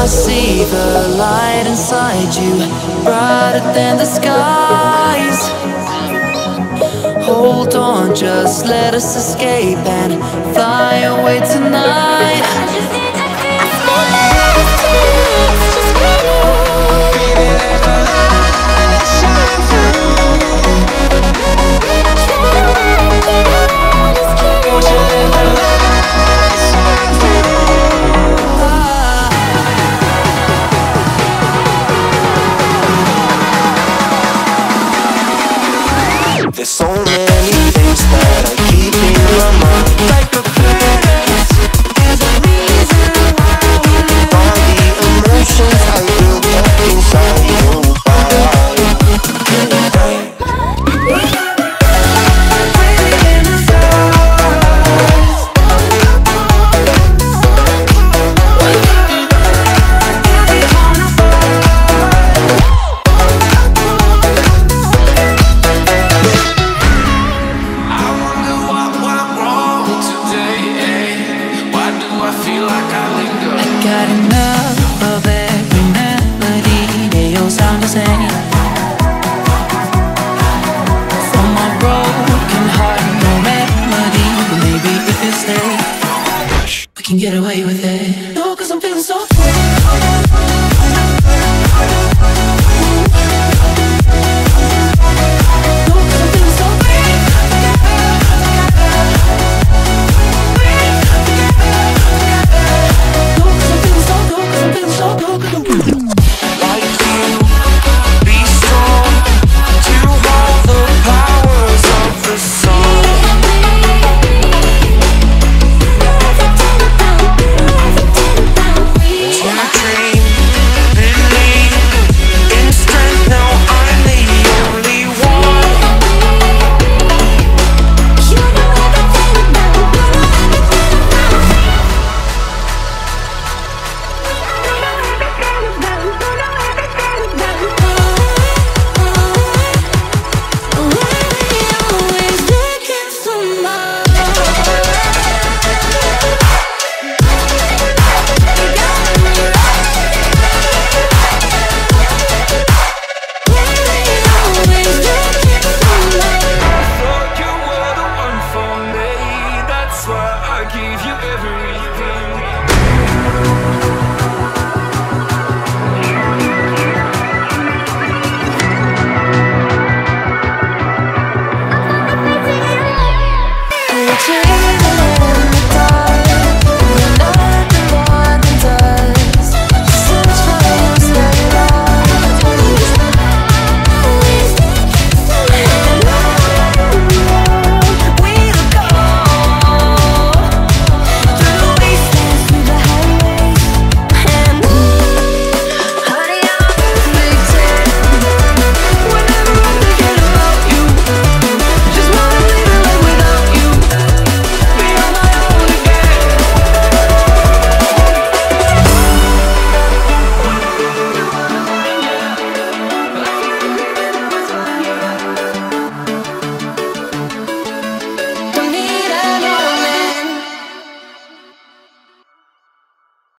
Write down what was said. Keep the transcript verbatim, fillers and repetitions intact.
see the light inside you, brighter than the skies. Hold on, just let us escape and fly away tonight. There's so many things that I keep in my mind, like a past. There's a reason why all the emotions I built up inside your body. Got enough of every melody, they all sound the same. From my broken heart, no remedy, but maybe if you stay, we can get away with it.